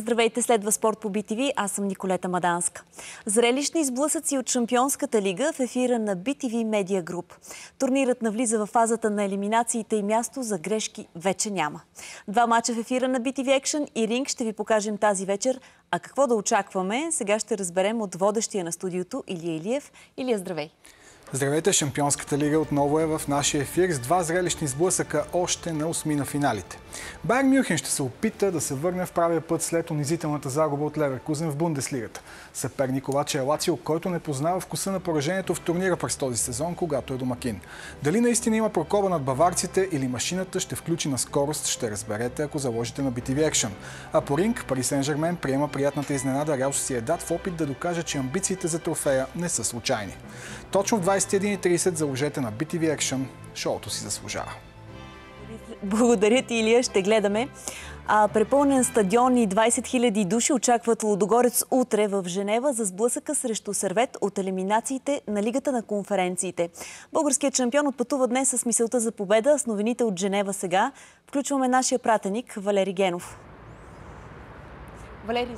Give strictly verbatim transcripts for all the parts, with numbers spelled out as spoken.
Здравейте, следва спорт по Би Ти Ви. Аз съм Николета Маданска. Зрелищни сблъсъци от Шампионската лига в ефира на Би Ти Ви Медиа Груп. Турнирът навлиза в фазата на елиминациите и място за грешки вече няма. Два мача в ефира на Би Ти Ви Екшън и Ринг ще ви покажем тази вечер. А какво да очакваме, сега ще разберем от водещия на студиото Илия Илиев. Илия, здравей! Здравейте! Шампионската лига отново е в нашия ефир с два зрелищни сблъсъка още на осми на финалите. Байерн Мюнхен ще се опита да се върне в правия път след унизителната загуба от Леверкузен в Бундеслигата. Съперник обаче е Лацио, който не познава вкуса на поражението в турнира през този сезон, когато е домакин. Дали наистина има прокоба над баварците или машината ще включи на скорост, ще разберете, ако заложите на Би Ти Ви Екшън. А по Ринг, Пари Сен-Жермен приема приятната изненада Реал Сосиедад в опит да докаже, че амбициите за трофея не са случайни. Точно в двадесет и една и тридесет заложете на Би Ти Ви Екшън. Шоуто си заслужава. Благодаря ти, Илия. Ще гледаме. А, препълнен стадион и двадесет хиляди души очакват Лудогорец утре в Женева за сблъсъка срещу Сервет от елиминациите на Лигата на конференциите. Българският шампион отпътува днес с мисълта за победа. С новините от Женева сега включваме нашия пратеник Валери Генов. Валери,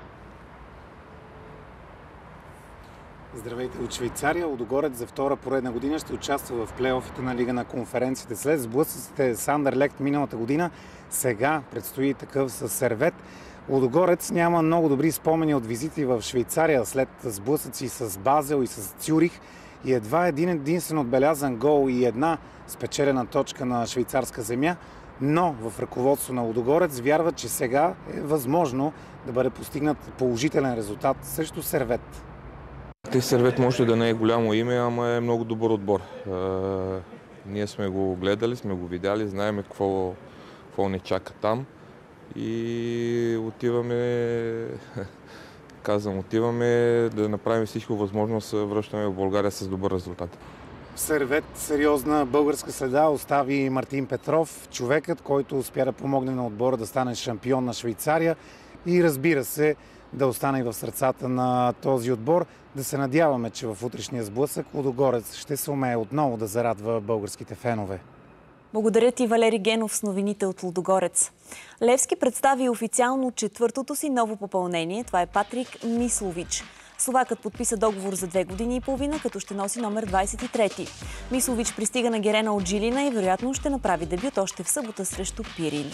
Здравейте от Швейцария. Лудогорец за втора поредна година ще участва в плейофите на Лига на конференциите. След сблъсъците с Андерлехт миналата година, сега предстои такъв с Сервет. Лудогорец няма много добри спомени от визити в Швейцария след сблъсъци с Базел и с Цюрих и едва един единствен отбелязан гол и една спечелена точка на швейцарска земя. Но в ръководство на Лудогорец вярват, че сега е възможно да бъде постигнат положителен резултат срещу Сервет. Сервет може да не е голямо име, ама е много добър отбор. Е, ние сме го гледали, сме го видяли, знаем какво, какво ни чака там и отиваме, казвам, отиваме да направим всичко възможно да се връщаме в България с добър резултат. В Сервет сериозна българска следа остави Мартин Петров, човекът, който успя да помогне на отбора да стане шампион на Швейцария и разбира се, да остане и в сърцата на този отбор. Да се надяваме, че в утрешния сблъсък Лудогорец ще се умее отново да зарадва българските фенове. Благодаря ти, Валери Генов, с новините от Лудогорец. Левски представи официално четвъртото си ново попълнение. Това е Патрик Мислович. Словакът подписа договор за две години и половина, като ще носи номер двадесет и трети. Мислович пристига на Герена от Жилина и вероятно ще направи дебют още в събота срещу Пирин.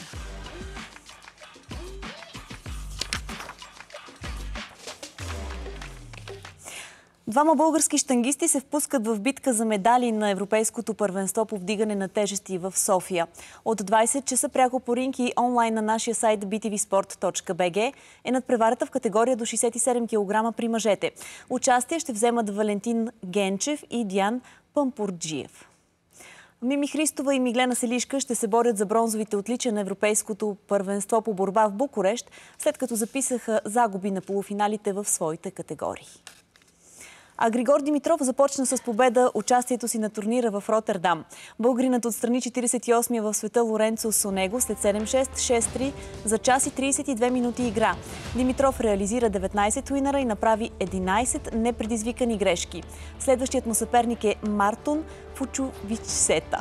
Двама български щангисти се впускат в битка за медали на Европейското първенство по вдигане на тежести в София. От двадесет часа пряко по Ринг и онлайн на нашия сайт би ти ви спорт точка би джи е надпреварата в категория до шейсет и седем килограма при мъжете. Участие ще вземат Валентин Генчев и Диан Пампурджиев. Мими Христова и Миглена Селишка ще се борят за бронзовите отличия на Европейското първенство по борба в Букурещ, след като записаха загуби на полуфиналите в своите категории. А Григор Димитров започна с победа участието си на турнира в Ротердам. Българинът отстрани четиридесет и осмия в света Лоренцо Сонего след седем шест, шест три за час и тридесет и две минути игра. Димитров реализира деветнадесет уинъра и направи единадесет непредизвикани грешки. Следващият му съперник е Мартун Фучовичсета.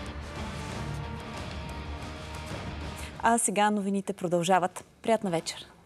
А сега новините продължават. Приятна вечер!